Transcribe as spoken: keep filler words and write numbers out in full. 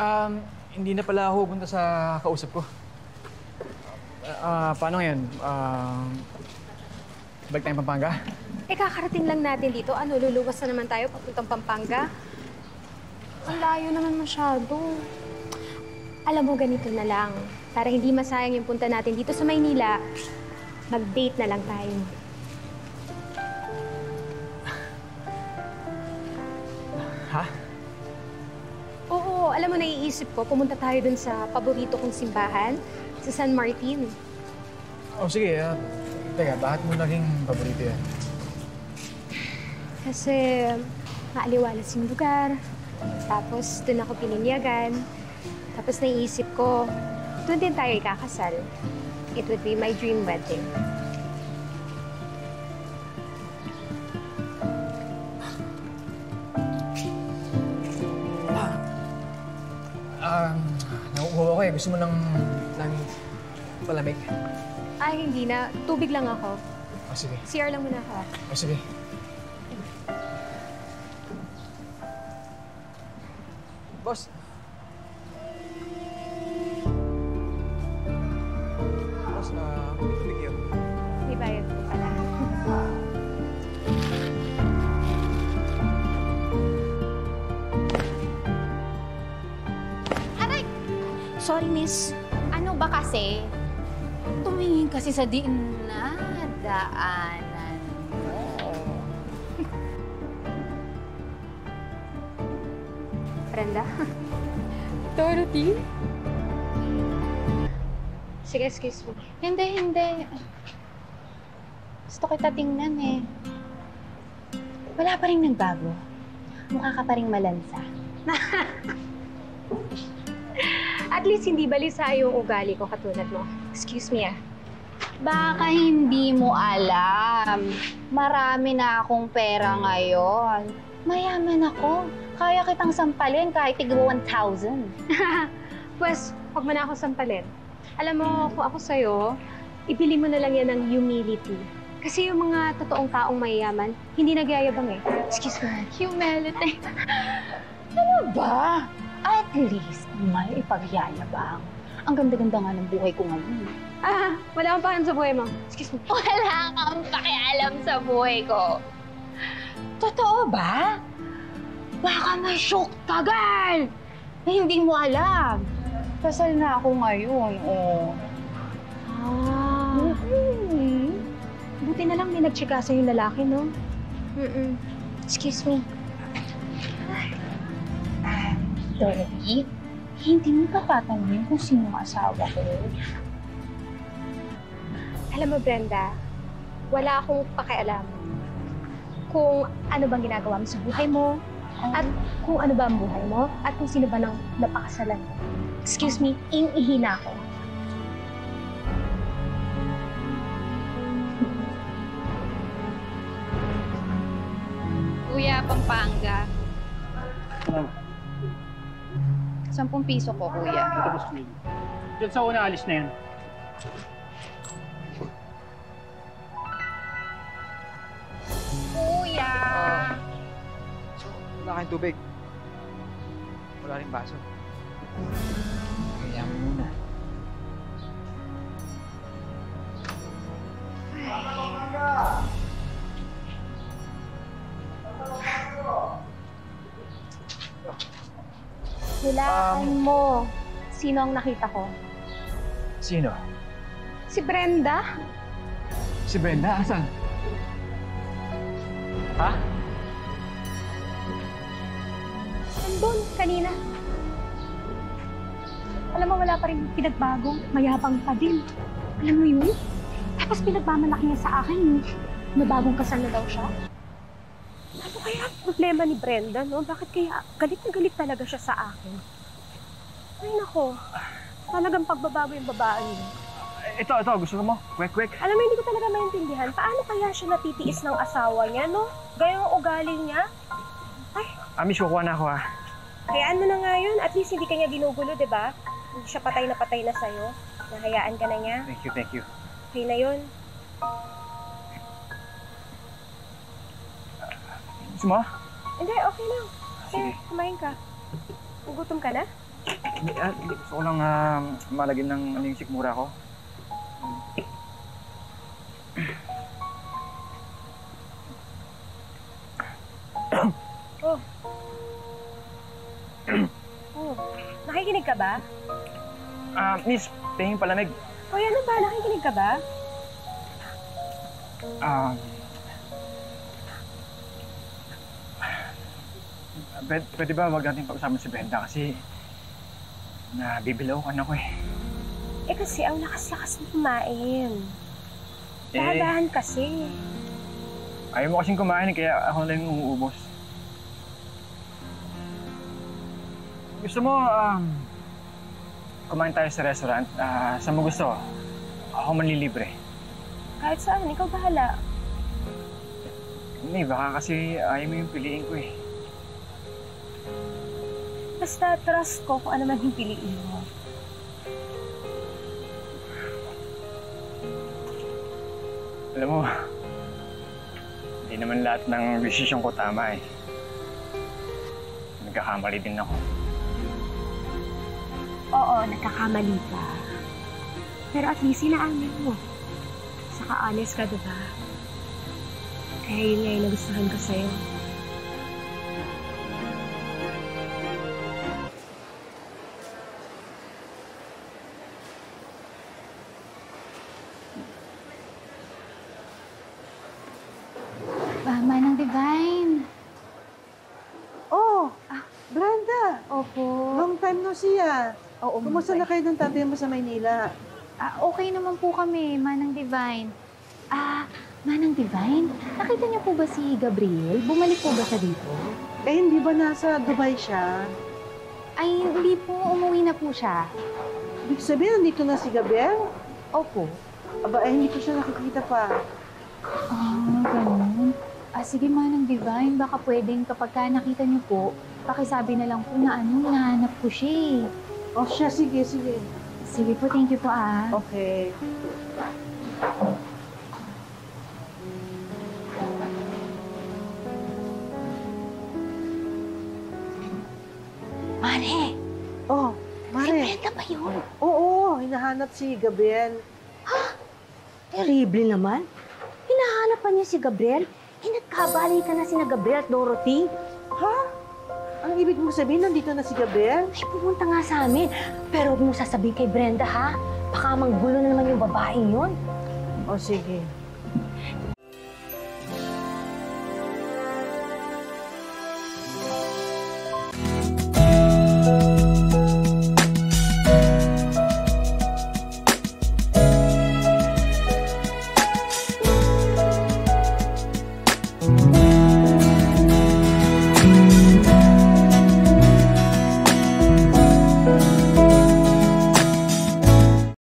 Um, hindi na pala ako punta sa kausap ko. Ah, uh, paano ngayon? Uh, balik tayong Pampanga? Eh, kakarating lang natin dito. Ano, luluwas na naman tayo papuntang Pampanga? Ang layo naman masyado. Alam mo, ganito na lang. Para hindi masayang yung punta natin dito sa Maynila, mag-date na lang tayo. Ha? Oo, alam mo, naiisip ko, pumunta tayo dun sa paborito kong simbahan, sa San Martin. Oh, sige. Uh, teka, bakit mo naging paborito yan? Kasi maaliwalas yung lugar. Tapos dun ako pininyagan. Tapos naiisip ko, dun din tayo ikakasal. It would be my dream wedding. Um, nauuhaw ako eh. Gusto mo ng, ng palamig? Ay, hindi na. Tubig lang ako. Oh, sige. C R lang muna ako. Oh, sige. Boss. Boss, uh, tubig yun. May bayad ko pala. Aray! Sorry, miss. Ano ba kasi? Tumingin kasi sa dinadaanan mo. Brenda? Dorothy? Sige, excuse me. Hindi, hindi. Gusto kita tingnan eh. Wala pa rin nagbago. Mukha ka pa rin malansa. At least hindi balisa yung ugali ko katulad mo. Excuse me ah. Baka hindi mo alam. Marami na akong pera ngayon. Mayaman ako. Kaya kitang sampalin kahit tig one thousand. Pues, huwag mo na ako sampalin. Alam mo, kung ako sa'yo, ibili mo na lang yan ng humility. Kasi yung mga totoong taong mayayaman, hindi nagyayabang eh. Excuse me. Humility. Ano ba? At least, may ipagyayabang. Ang ganda-ganda nga ng buhay ko ngayon. Ah, wala kang pakialam sa buhay mo. Excuse me. Wala kang pakialam sa buhay ko. Totoo ba? Baka may shock ka, girl! Na hindi mo alam. Kasal na ako ngayon, oh. Ah. Mm-hmm. Buti na lang may nagtsika sa'yo yung lalaki, no? Mm-mm. Excuse me. Ah, Dorothy, hindi mo pa tatanungin kung sino ang asawa ko. Alam mo, Brenda, wala akong pakialam kung ano bang ginagawa mo sa buhay mo, at kung ano ba ang buhay mo, at kung sino ba nang napakasalan mo. Excuse me, ing-ihina ako. Kuya, Pampanga. Ano? Sampung piso ko, kuya. Ito po, Smil. Diyan sa una, alis na yan. Kuya! Wala kayong tubig. Wala rin baso. Kaya mo muna. Hulaan Um, mo. Sino ang nakita ko? Sino? Si Brenda? Si Brenda? Asan? Ha? Nandun, kanina. Alam mo, wala pa rin pinagbago. Mayabang pa din. Alam mo yun? Tapos pinagmamalaki niya sa akin, na bagong kasal na daw siya. Ano kaya ang problema ni Brenda, no? Bakit kaya galit na galit talaga siya sa akin? Ay, nako. Talagang pagbabago yung babae niya. Ito, ito. Gusto mo? Quick, quick. Alam mo, hindi ko talaga maintindihan. Paano kaya siya natitiis ng asawa niya, no? Gayong ugali niya. Ay. Ami, kukuha na ako, ha? Hayaan mo na nga yun. At least hindi ka niya ginugulo, di ba? Hindi siya patay na patay na sa'yo. Nahayaan ka na niya. Thank you, thank you. Okay na yun. Gusto mo? Hindi, okay lang. Sige, Sige. kumain ka. Gugutom ka na? Hindi, ah, hindi. Gusto ko lang uh, malagyan ng ano yung sikmura ko. Oh. Oh, nakikinig ka ba? Ah, miss, tingin palamig. O ano ba, nakikinig ka ba? Ah... Pwede, pwede ba wag natin pag-usapan si Brenda kasi nabibilaukan ako eh. Eh kasi ang lakas-lakas mo kumain. Eh, Dahan-dahan kasi. ayaw mo kasing kumain kaya ako lang yung umuubos. Gusto mo, um, kumain tayo sa restaurant. Uh, saan mo gusto? Ako manlilibre. Kahit saan, ikaw bahala. Hindi, baka kasi ayaw mo yung piliin ko eh. Basta trust ko kung ano man yung piliin mo. Alam mo, hindi naman lahat ng desisyon ko tama eh. Nagkakamali din ako. Oo, nagkakamali ka. Pero at least sinaamin mo. Saka honest ka, diba? Kaya yun nga yung nagustuhan ko sa'yo. Mama ng Divine. Oh, ah, Brenda. Opo. Long time no see ah. Oo, Kumusta na kayo ng tabi mo sa Maynila? Ah, okay naman po kami, Manang Divine. Ah, Manang Divine, nakita niyo po ba si Gabriel? Bumalik po ba siya dito? Eh, hindi ba nasa Dubai siya? Ay, hindi po. Umuwi na po siya. Ibig sabihin, nandito na si Gabriel? Opo. Aba, eh, hindi ko siya nakikita pa. Ah, ganun. Ah, sige, Manang Divine, baka pwedeng kapag ka nakita niyo po, pakisabi na lang po na ano, nahanap ko siya eh. Oh, siya, sige, sige. Sige po, thank you po ah. Okay. Mare, Oh, si Mare. Brenda ba yun? Oo, hinahanap si Gabriel. Terrible naman. Hinahanap pa niya si Gabriel? Eh, nagkabali ka na sina Gabriel at Dorothy. Ha? Ang ibig mong sabihin, nandito na si Gabriel? Ay, pumunta nga sa amin. Pero huwag mong sasabihin kay Brenda, ha? Baka manggulo na naman yung babaeng yun. O, sige.